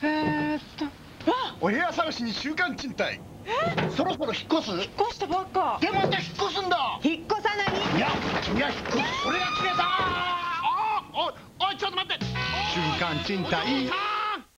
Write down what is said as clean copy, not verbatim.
お部屋探しに週刊賃貸。そろそろ引っ越す？ 引っ越したばっか。 でまた引っ越すんだ。 引っ越さない。 いや、君は引っ越す。俺が決めた。おいちょっと待って。週刊賃貸。